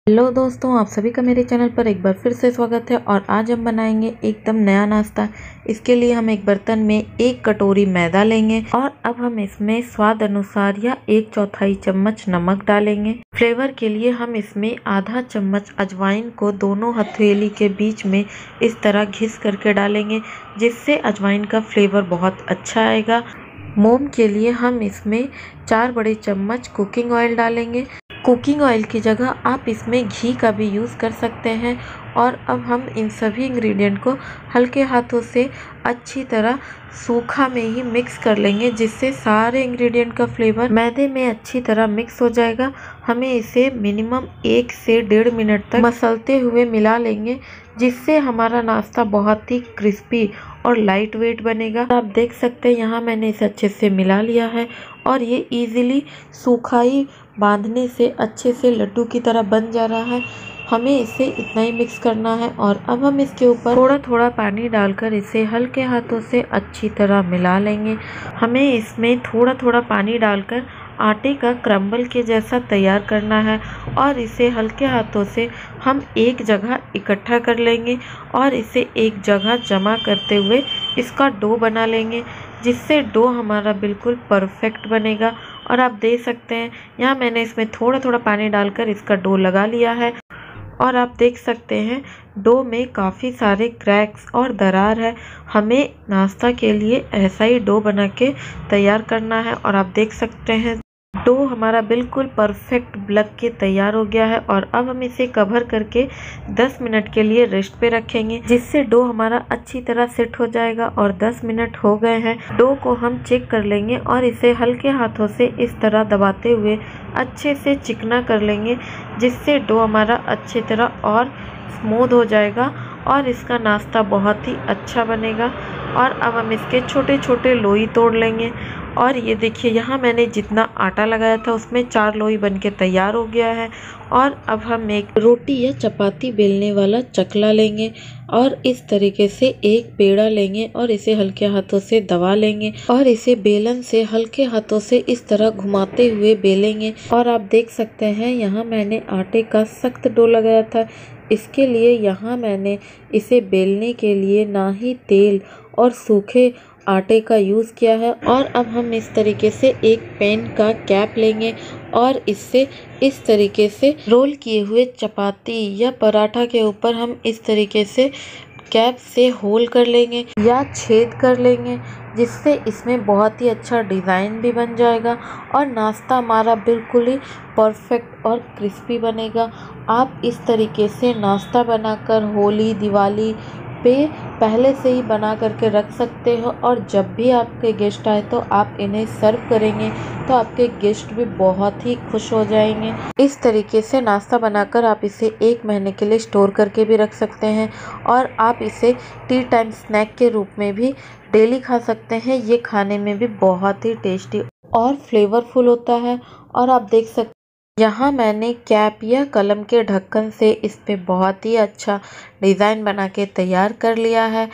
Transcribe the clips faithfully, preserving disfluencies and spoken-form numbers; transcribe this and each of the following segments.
Hello दोस्तों, आप सभी का मेरे चैनल पर एक बार फिर से स्वागत है। और आज हम बनाएंगे एकदम नया नाश्ता। इसके लिए हम एक बर्तन में एक कटोरी मैदा लेंगे और अब हम इसमें स्वाद अनुसार या एक चौथाई चम्मच नमक डालेंगे। फ्लेवर के लिए हम इसमें आधा चम्मच अजवाइन को दोनों हथेली के बीच में इस तरह घिस करके डालेंगे, जिससे अजवाइन का फ्लेवर बहुत अच्छा आएगा। मोम के लिए हम इसमें चार बड़े चम्मच कुकिंग ऑयल डालेंगे। कुकिंग ऑयल की जगह आप इसमें घी का भी यूज़ कर सकते हैं। और अब हम इन सभी इंग्रेडिएंट को हल्के हाथों से अच्छी तरह सूखा में ही मिक्स कर लेंगे, जिससे सारे इंग्रेडिएंट का फ्लेवर मैदे में अच्छी तरह मिक्स हो जाएगा। हमें इसे मिनिमम एक से डेढ़ मिनट तक मसलते हुए मिला लेंगे, जिससे हमारा नाश्ता बहुत ही क्रिस्पी और लाइट वेट बनेगा। आप देख सकते हैं यहाँ मैंने इसे अच्छे से मिला लिया है और ये इजीली सूखाई बांधने से अच्छे से लड्डू की तरह बन जा रहा है। हमें इसे इतना ही मिक्स करना है और अब हम इसके ऊपर थोड़ा थोड़ा पानी डालकर इसे हल्के हाथों से अच्छी तरह मिला लेंगे। हमें इसमें थोड़ा थोड़ा पानी डालकर आटे का क्रम्बल के जैसा तैयार करना है और इसे हल्के हाथों से हम एक जगह इकट्ठा कर लेंगे और इसे एक जगह जमा करते हुए इसका डो बना लेंगे, जिससे डो हमारा बिल्कुल परफेक्ट बनेगा। और आप देख सकते हैं यहाँ मैंने इसमें थोड़ा थोड़ा पानी डालकर इसका डो लगा लिया है और आप देख सकते हैं डो में काफ़ी सारे क्रैक्स और दरार है। हमें नाश्ता के लिए ऐसा ही डो बना के तैयार करना है। और आप देख सकते हैं डो हमारा बिल्कुल परफेक्ट लग के तैयार हो गया है और अब हम इसे कवर करके दस मिनट के लिए रेस्ट पे रखेंगे, जिससे डो हमारा अच्छी तरह सेट हो जाएगा। और दस मिनट हो गए हैं। डो को हम चेक कर लेंगे और इसे हल्के हाथों से इस तरह दबाते हुए अच्छे से चिकना कर लेंगे, जिससे डो हमारा अच्छी तरह और स्मूथ हो जाएगा और इसका नाश्ता बहुत ही अच्छा बनेगा। और अब हम इसके छोटे छोटे लोई तोड़ लेंगे। और ये देखिए यहाँ मैंने जितना आटा लगाया था उसमें चार लोई बनके तैयार हो गया है। और अब हम एक रोटी या चपाती बेलने वाला चकला लेंगे और इस तरीके से एक पेड़ा लेंगे और इसे हल्के हाथों से दबा लेंगे और इसे बेलन से हल्के हाथों से इस तरह घुमाते हुए बेलेंगे। और आप देख सकते हैं यहाँ मैंने आटे का सख्त डो लगाया था। इसके लिए यहाँ मैंने इसे बेलने के लिए ना ही तेल और सूखे आटे का यूज़ किया है। और अब हम इस तरीके से एक पेन का कैप लेंगे और इससे इस तरीके से रोल किए हुए चपाती या पराठा के ऊपर हम इस तरीके से कैप से होल कर लेंगे या छेद कर लेंगे, जिससे इसमें बहुत ही अच्छा डिज़ाइन भी बन जाएगा और नाश्ता हमारा बिल्कुल ही परफेक्ट और क्रिस्पी बनेगा। आप इस तरीके से नाश्ता बनाकर होली दिवाली पे पहले से ही बना करके रख सकते हो और जब भी आपके गेस्ट आए तो आप इन्हें सर्व करेंगे तो आपके गेस्ट भी बहुत ही खुश हो जाएंगे। इस तरीके से नाश्ता बनाकर आप इसे एक महीने के लिए स्टोर करके भी रख सकते हैं और आप इसे टी टाइम स्नैक के रूप में भी डेली खा सकते हैं। ये खाने में भी बहुत ही टेस्टी और फ्लेवरफुल होता है। और आप देख सकते यहाँ मैंने कैप या कलम के ढक्कन से इस पे बहुत ही अच्छा डिज़ाइन बना के तैयार कर लिया है।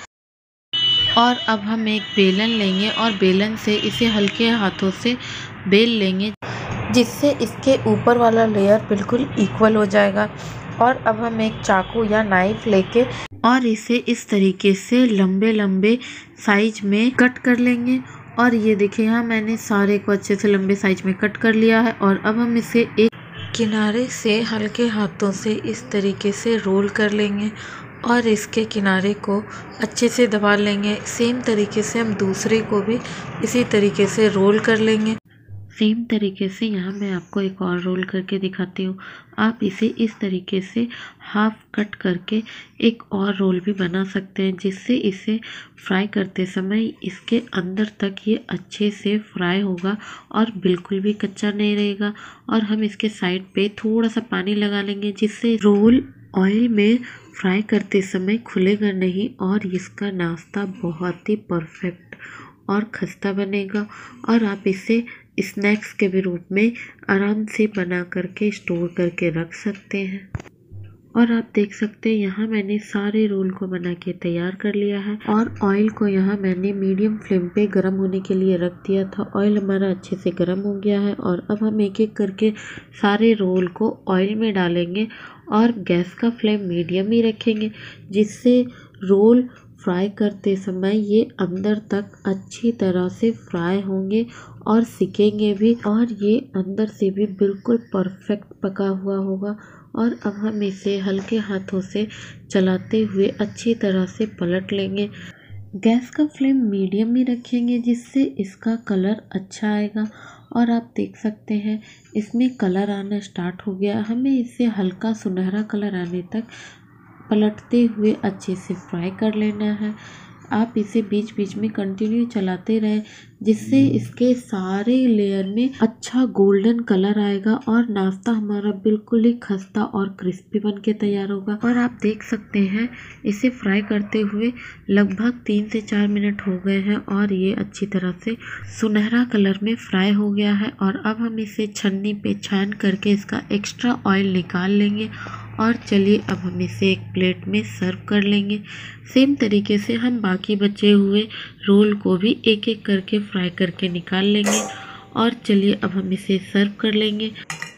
और अब हम एक बेलन लेंगे और बेलन से इसे हल्के हाथों से बेल लेंगे, जिससे इसके ऊपर वाला लेयर बिल्कुल इक्वल हो जाएगा। और अब हम एक चाकू या नाइफ लेके और इसे इस तरीके से लंबे लंबे साइज में कट कर लेंगे। और ये देखिए यहाँ मैंने सारे को अच्छे से लंबे साइज में कट कर लिया है। और अब हम इसे एक किनारे से हल्के हाथों से इस तरीके से रोल कर लेंगे और इसके किनारे को अच्छे से दबा लेंगे। सेम तरीके से हम दूसरे को भी इसी तरीके से रोल कर लेंगे। सेम तरीके से यहाँ मैं आपको एक और रोल करके दिखाती हूँ। आप इसे इस तरीके से हाफ कट करके एक और रोल भी बना सकते हैं, जिससे इसे फ्राई करते समय इसके अंदर तक ये अच्छे से फ्राई होगा और बिल्कुल भी कच्चा नहीं रहेगा। और हम इसके साइड पे थोड़ा सा पानी लगा लेंगे, जिससे रोल ऑयल में फ्राई करते समय खुलेगा नहीं और इसका नाश्ता बहुत ही परफेक्ट और खस्ता बनेगा। और आप इसे स्नैक्स के भी रूप में आराम से बना करके स्टोर करके रख सकते हैं। और आप देख सकते हैं यहाँ मैंने सारे रोल को बना के तैयार कर लिया है और ऑयल को यहाँ मैंने मीडियम फ्लेम पे गर्म होने के लिए रख दिया था। ऑयल हमारा अच्छे से गर्म हो गया है और अब हम एक एक करके सारे रोल को ऑयल में डालेंगे और गैस का फ्लेम मीडियम ही रखेंगे, जिससे रोल फ्राई करते समय ये अंदर तक अच्छी तरह से फ्राई होंगे और सिकेंगे भी, और ये अंदर से भी बिल्कुल परफेक्ट पका हुआ होगा। और अब हम इसे हल्के हाथों से चलाते हुए अच्छी तरह से पलट लेंगे। गैस का फ्लेम मीडियम ही रखेंगे, जिससे इसका कलर अच्छा आएगा। और आप देख सकते हैं इसमें कलर आना स्टार्ट हो गया। हमें इसे हल्का सुनहरा कलर आने तक पलटते हुए अच्छे से फ्राई कर लेना है। आप इसे बीच बीच में कंटिन्यू चलाते रहें, जिससे इसके सारे लेयर में अच्छा गोल्डन कलर आएगा और नाश्ता हमारा बिल्कुल ही खस्ता और क्रिस्पी बन के तैयार होगा। और आप देख सकते हैं इसे फ्राई करते हुए लगभग तीन से चार मिनट हो गए हैं और ये अच्छी तरह से सुनहरा कलर में फ्राई हो गया है। और अब हम इसे छन्नी पे छान करके इसका एक्स्ट्रा ऑयल निकाल लेंगे। और चलिए अब हम इसे एक प्लेट में सर्व कर लेंगे। सेम तरीके से हम बाकी बचे हुए रोल को भी एक एक करके फ्राई करके निकाल लेंगे। और चलिए अब हम इसे सर्व कर लेंगे।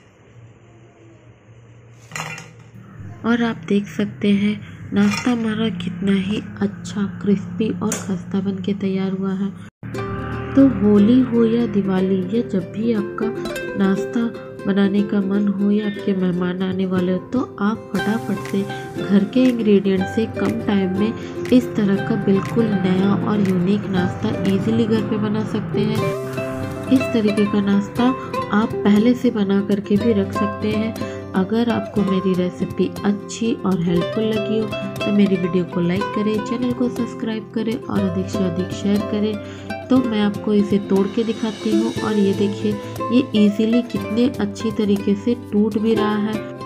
और आप देख सकते हैं नाश्ता हमारा कितना ही अच्छा क्रिस्पी और खस्ता बन के तैयार हुआ है। तो होली हो या दिवाली या जब भी आपका नाश्ता बनाने का मन हो या आपके मेहमान आने वाले हो, तो आप फटाफट से घर के इंग्रेडिएंट से कम टाइम में इस तरह का बिल्कुल नया और यूनिक नाश्ता इजीली घर पे बना सकते हैं। इस तरीके का नाश्ता आप पहले से बना करके भी रख सकते हैं। अगर आपको मेरी रेसिपी अच्छी और हेल्पफुल लगी हो तो मेरी वीडियो को लाइक करें, चैनल को सब्सक्राइब करें और अधिक से अधिक शेयर करें। तो मैं आपको इसे तोड़ के दिखाती हूँ और ये देखिए ये इजीली कितने अच्छी तरीके से टूट भी रहा है।